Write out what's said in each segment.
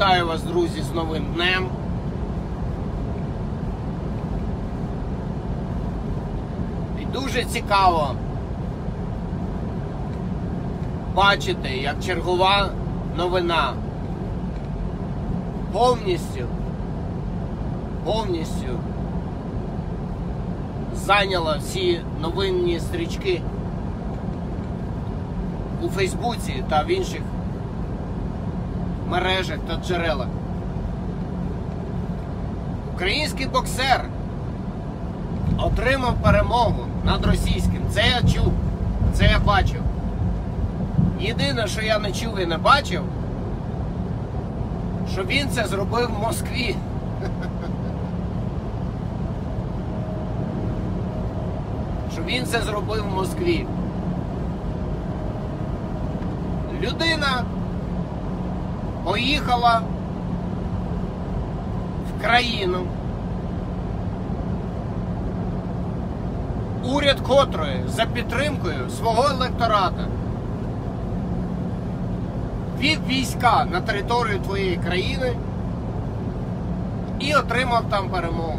Вітаю вас, друзі, з новим днем. І дуже цікаво бачити, як чергова новина повністю зайняла всі новинні стрічки у Фейсбуці та в інших мережах та джерелах. Український боксер отримав перемогу над російським. Це я чув, це я бачив. Єдине, що я не чув і не бачив, що він це зробив в Москві. Що він це зробив в Москві. Людина поїхала в країну, уряд котрої за підтримкою свого електората ввів війська на територію твоєї країни і отримав там перемогу.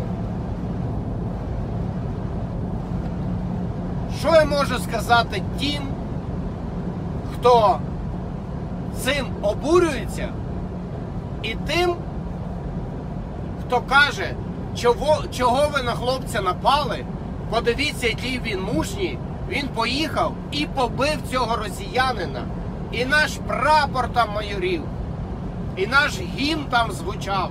Що я можу сказати тим, хто цим обурюється, і тим, хто каже, чого ви на хлопця напали, подивіться, який він мужній, він поїхав і побив цього росіянина, і наш прапор там майорів, і наш гімн там звучав.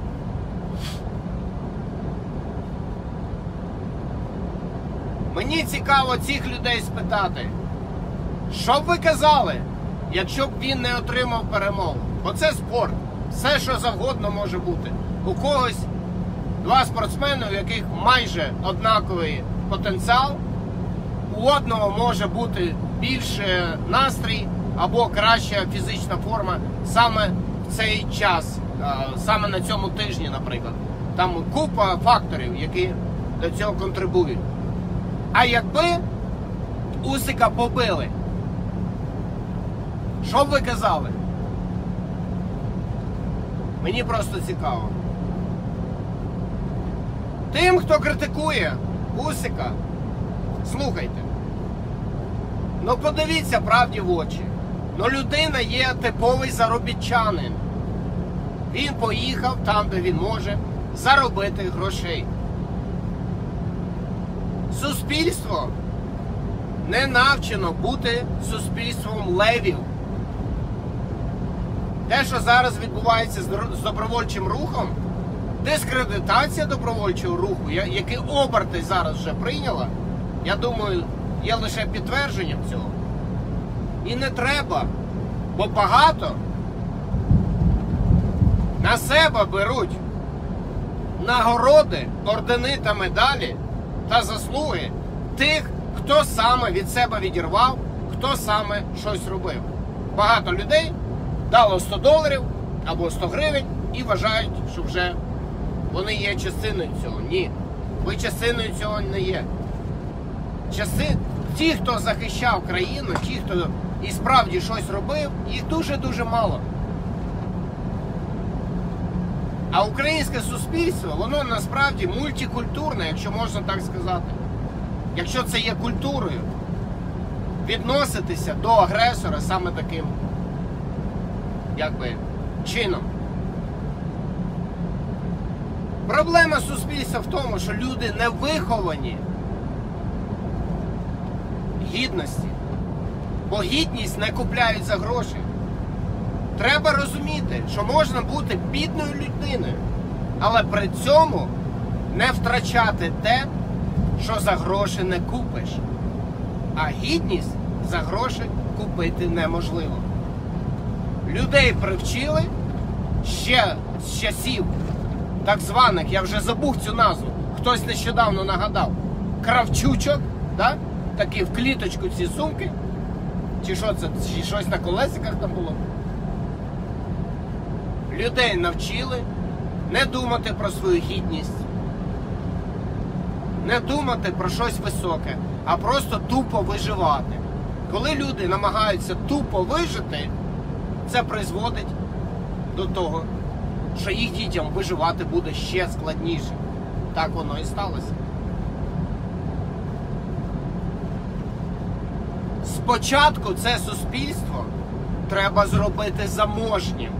Мені цікаво цих людей спитати, що б ви казали, якщо б він не отримав перемогу? Бо це спорт. Все, що завгодно може бути. У когось два спортсмени, у яких майже однаковий потенціал. У одного може бути більше настрій або краща фізична форма саме в цей час, саме на цьому тижні, наприклад. Там купа факторів, які до цього контрибують. А якби Усика побили, що б ви казали? Мені просто цікаво. Тим, хто критикує Усика, слухайте. Ну подивіться правді в очі. Ну людина є типовий заробітчанин. Він поїхав там, де він може заробити грошей. Суспільство не навчено бути суспільством левів. Те, що зараз відбувається з добровольчим рухом, дискредитація добровольчого руху, які оберти зараз вже прийняла, я думаю, є лише підтвердженням цього. І не треба, бо багато на себе беруть нагороди, ордени та медалі та заслуги тих, хто саме від себе відірвав, хто саме щось робив. Багато людей дало $100 або 100 гривень і вважають, що вже вони є частиною цього. Ні, ви частиною цього не є. Ті, хто захищав країну, ті, хто і справді щось робив, їх дуже-дуже мало. А українське суспільство, воно насправді мультикультурне, якщо можна так сказати. Якщо це є культурою, відноситися до агресора саме таким, чином. Проблема суспільства в тому, що люди не виховані гідності. Бо гідність не купляють за гроші. Треба розуміти, що можна бути бідною людиною, але при цьому не втрачати те, що за гроші не купиш. А гідність за гроші купити неможливо. Людей привчили ще з часів так званих, я вже забув цю назву, хтось нещодавно нагадав, кравчучок, да? Такі в кліточку ці сумки, чи що це, чи щось на колесиках там було. Людей навчили не думати про свою гідність, не думати про щось високе, а просто тупо виживати. Коли люди намагаються тупо вижити, це призводить до того, що їх дітям виживати буде ще складніше. Так воно і сталося. Спочатку це суспільство треба зробити заможнім.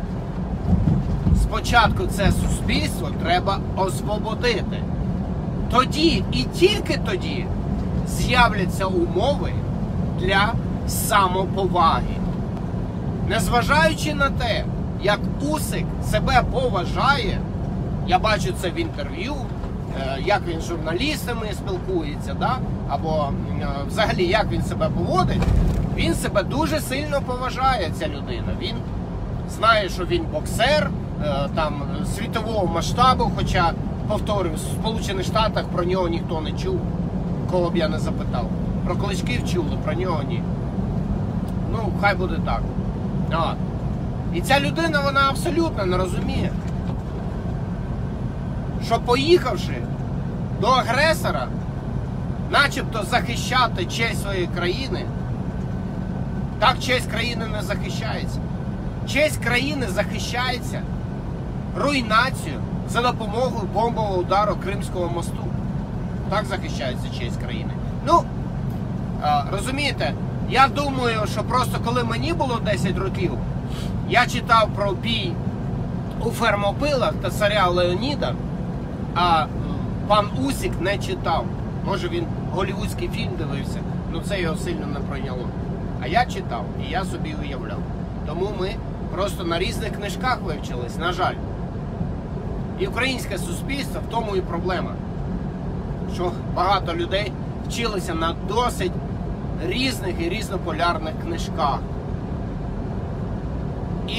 Спочатку це суспільство треба освободити. Тоді і тільки тоді з'являться умови для самоповаги. Незважаючи на те, як Усик себе поважає, я бачу це в інтерв'ю, як він з журналістами спілкується, да? Або взагалі як він себе поводить, він себе дуже сильно поважає, ця людина. Він знає, що він боксер, там, світового масштабу, хоча, повторюю, в Сполучених Штатах про нього ніхто не чув, кого б я не запитав. Про Кличків чули, про нього ні. Ну, хай буде так. І ця людина, вона абсолютно не розуміє, що поїхавши до агресора, начебто захищати честь своєї країни, так честь країни не захищається. Честь країни захищається руйнацією за допомогою бомбового удару Кримського мосту. Так захищається честь країни. Ну, розумієте, я думаю, що просто коли мені було 10 років, я читав про бій у Фермопилах та царя Леоніда, а пан Усик не читав. Може він голлівудський фільм дивився, але це його сильно не пройняло. А я читав, і я собі уявляв. Тому ми просто на різних книжках вивчились, на жаль. І українське суспільство в тому і проблема, що багато людей вчилися на досить різних і різнополярних книжках. І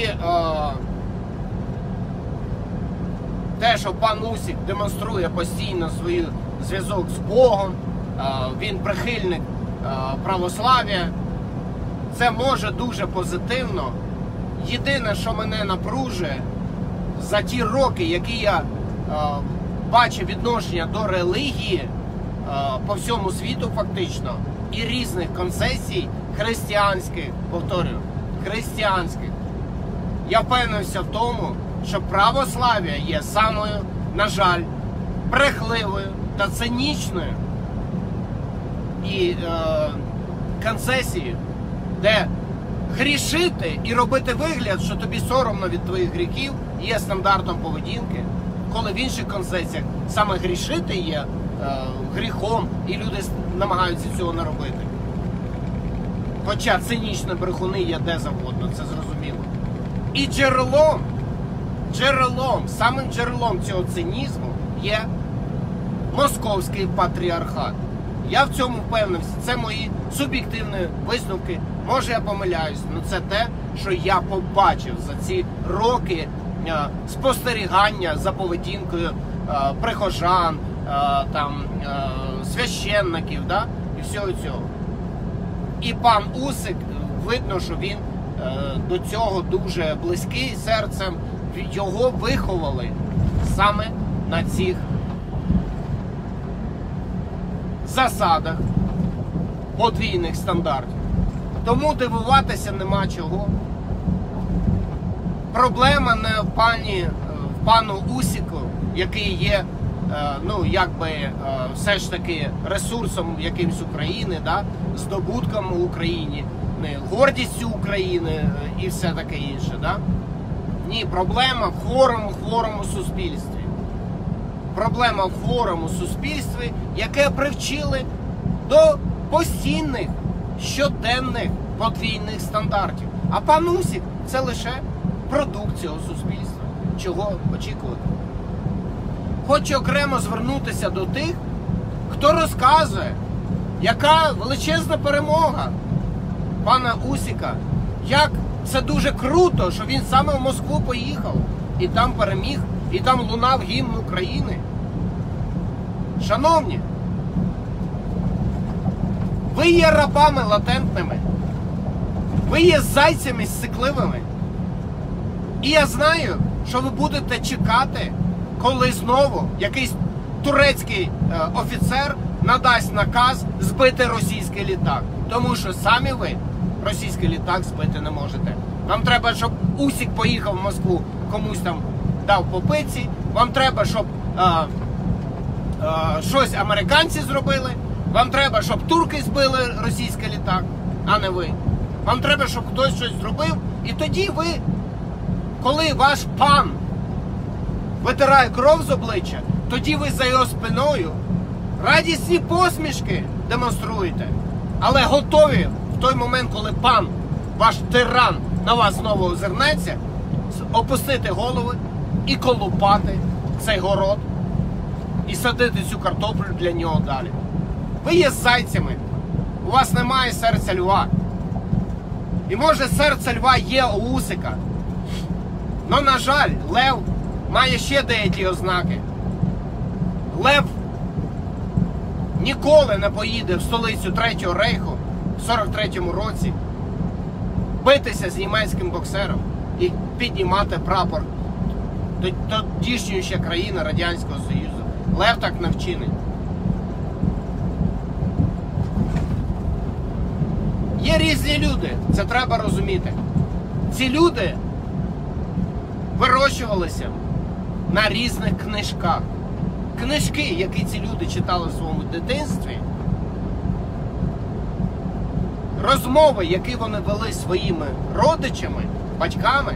те, що пан Усик демонструє постійно свій зв'язок з Богом, він прихильник православ'я, це може дуже позитивно. Єдине, що мене напружує за ті роки, які я бачив відношення до релігії по всьому світу фактично, і різних концесій християнських, повторюю, християнських, я впевнився в тому, що православ'я є самою, на жаль, брехливою та цинічною і концесією, де грішити і робити вигляд, що тобі соромно від твоїх гріхів, є стандартом поведінки, коли в інших концесіях саме грішити є гріхом, і люди намагаються цього не робити. Хоча цинічні брехуни є де завгодно, це зрозуміло. І самим джерелом цього цинізму є московський патріархат. Я в цьому впевнився, це мої суб'єктивні висновки. Може я помиляюсь, але це те, що я побачив за ці роки спостерігання за поведінкою прихожан, священників, да? І всього цього. І пан Усик, видно, що він до цього дуже близький серцем, його виховали саме на цих засадах подвійних стандартів. Тому дивуватися нема чого. Проблема не в пану Усику, який є, все ж таки ресурсом якимсь України, да? Здобутком в Україні, гордістю України і все таке інше. Да? Ні, проблема в хворому суспільстві. Проблема в хворому суспільстві, яке привчили до постійних, щоденних подвійних стандартів. А пан Усик – це лише продукт цього суспільства. Чого очікувати? Хочу окремо звернутися до тих, хто розказує, яка величезна перемога пана Усика, як це дуже круто, що він саме в Москву поїхав, і там переміг, і там лунав гімн України. Шановні, ви є рабами латентними, ви є зайцями ссикливими. І я знаю, що ви будете чекати, коли знову якийсь турецький офіцер надасть наказ збити російський літак. Тому що самі ви російський літак збити не можете. Вам треба, щоб Усик поїхав в Москву комусь там дав по пиці, вам треба, щоб щось американці зробили, вам треба, щоб турки збили російський літак, а не ви. Вам треба, щоб хтось щось зробив, і тоді ви, коли ваш пан витирає кров з обличчя, тоді ви за його спиною радісні посмішки демонструєте, але готові в той момент, коли пан, ваш тиран, на вас знову озирнеться, опустити голови і колупати цей город, і садити цю картоплю для нього далі. Ви є зайцями, у вас немає серця льва. І може серце льва є у Усика. Но, на жаль, лев має ще деякі ознаки. Лев ніколи не поїде в столицю Третього Рейху в 43-му році битися з німецьким боксером і піднімати прапор тодішньої ще країни Радянського Союзу. Лев так не вчинить. Є різні люди, це треба розуміти. Ці люди вирощувалися на різних книжках. Книжки, які ці люди читали в своєму дитинстві, розмови, які вони вели зі своїми родичами, батьками,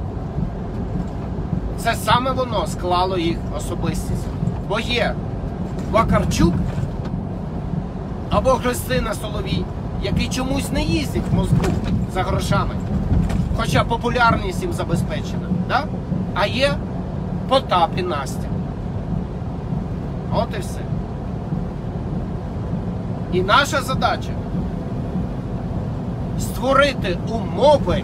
це саме воно склало їх особистість. Бо є Вакарчук або Христина Соловій, які чомусь не їздять в Москву за грошами, хоча популярність їм забезпечена. Да? А є Потап і Настя. От і все. І наша задача створити умови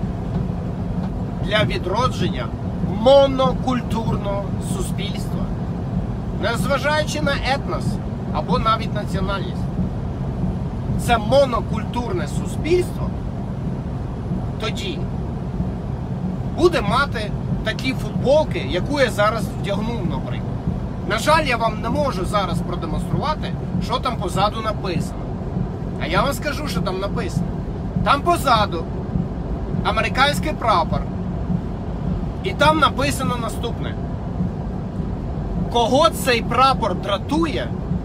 для відродження монокультурного суспільства, незважаючи на етнос або навіть національність. Це монокультурне суспільство тоді буде мати такі футболки, яку я зараз вдягнув, наприклад. На жаль, я вам не можу зараз продемонструвати, що там позаду написано. А я вам скажу, що там написано. Там позаду американський прапор. І там написано наступне. Кого цей прапор дратує,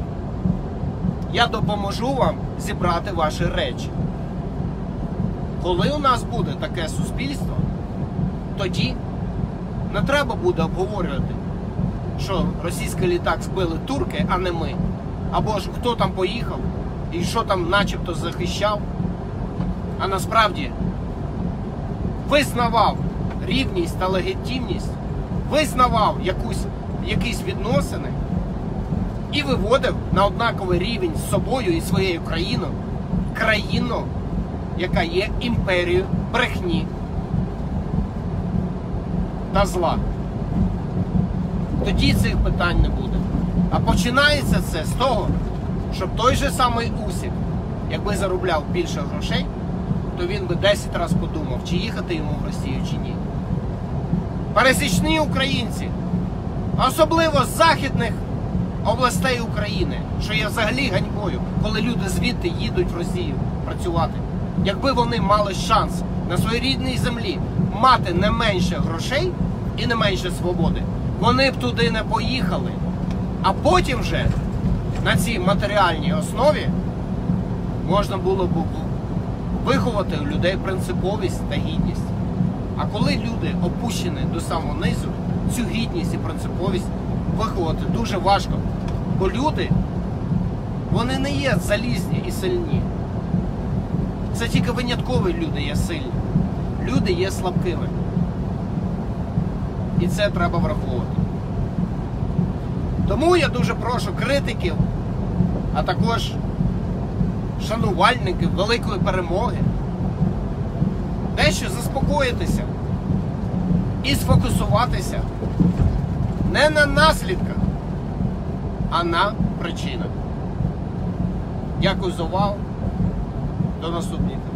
я допоможу вам зібрати ваші речі. Коли у нас буде таке суспільство, тоді не треба буде обговорювати, що російський літак збили турки, а не ми. Або ж хто там поїхав і що там начебто захищав, а насправді визнавав рівність та легітимність, визнавав якісь відносини і виводив на однаковий рівень з собою і своєю країну, яка є імперією брехні та зла. Тоді цих питань не буде. А починається це з того, щоб той же самий Усик, якби заробляв більше грошей, то він би 10 разів подумав, чи їхати йому в Росію, чи ні. Пересічні українці, особливо з західних областей України, що є взагалі ганьбою, коли люди звідти їдуть в Росію працювати. Якби вони мали шанс на своїй рідній землі мати не менше грошей і не менше свободи, вони б туди не поїхали. А потім вже на цій матеріальній основі можна було б виховати у людей принциповість та гідність. А коли люди опущені до самого низу, цю гідність і принциповість виховати дуже важко. Бо люди, вони не є залізні і сильні. Це тільки виняткові люди є сильні. Люди є слабкими. І це треба враховувати. Тому я дуже прошу критиків, а також шанувальників великої перемоги дещо заспокоїтися і сфокусуватися не на наслідках, а на причинах. Дякую за увагу. До наступних.